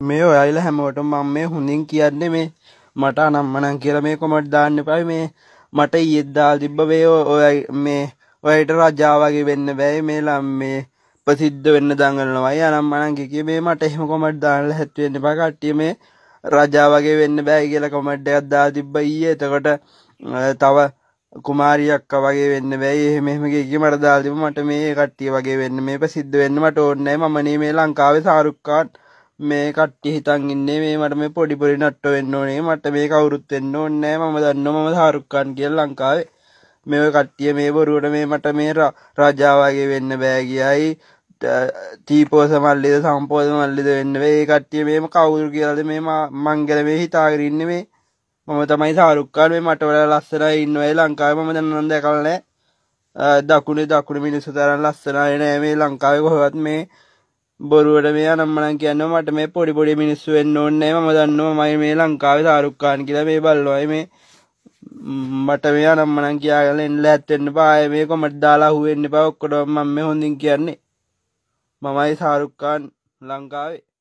මේ ඔයාලා හැමෝටම මම මේ හොඳින් කියන්නේ මේ මට අනම්මනම් කියලා මේ කොමන්ට් දාන්න එපා මේ මට ඊයේ දාලා තිබ්බ මේ ඔයාලට රජා වගේ වෙන්න බෑ මේ ප්‍රසිද්ධ වෙන්න දඟලනවා අනම්මනම් කිය මේ මට එහෙම කොමන්ට් දාන්න හැත් වෙන්න එපා කට්ටිය මේ රජා වගේ වෙන්න බෑ කියලා කොමන්ට් එකක් දාලා තිබ්බ ඊයේ එතකොට තව කුමාරියක් වගේ වෙන්න බෑ එහෙම කිය මට දාලා තිබ්බ මට මේ කට්ටිය වගේ වෙන්න මේ ප්‍රසිද්ධ වෙන්න මට ඕනේ නැහැ මම මේ ලංකාවේ ශාරුක් ඛාන් මේ කට්ටිය හිතන් ඉන්නේ මේ මට මේ පොඩි නට්ටෝ වෙන්න ඕනේ මට මේ කවුරුත් වෙන්න ඕනේ නැහැ මම දන්නවා මම ශාරුක් ඛාන් කියලා ලංකාවේ මේ ඔය කට්ටිය මේ බොරුවට මේ මට මේ රජා වගේ වෙන්න බෑ කියයි තීපෝස මල්ලිද සම්පෝස මල්ලිද වෙන්න බෑ ඒ කට්ටිය මේම කවුරු කියලාද මේ මං ගැන මේ හිතාගෙන ඉන්නේ මේ මම තමයි ශාරුක් ඛාන් මේ මට වඩා ලස්සනයි ඉන්නවා ලංකාවේ මම දැන් නම් දැකලා නැහැ දකුණේ මිනිස්සු තරම් ලස්සනයි නෑ මේ ලංකාවේ කොහෙවත් මේ බොරුවට මේ අනම්මනම් කියනවා මට මේ පොඩි මිනිස්සු වෙන්න ඕනේ නැහැ මම දන්නවා මම මේ ලංකාවේ ශාරුක් ඛාන් කියලා මේ බල්ලෝයි මේ මට මේ අනම්මනම් කියාගෙන එන්න ලෑත් වෙන්න බෑ මේ කොමන්ට් දාලා අහුවෙන්න එපා ඔක්කොටම මම මේ හොඳින් කියන්නේ මමයි ශාරුක් ඛාන් ලංකාවේ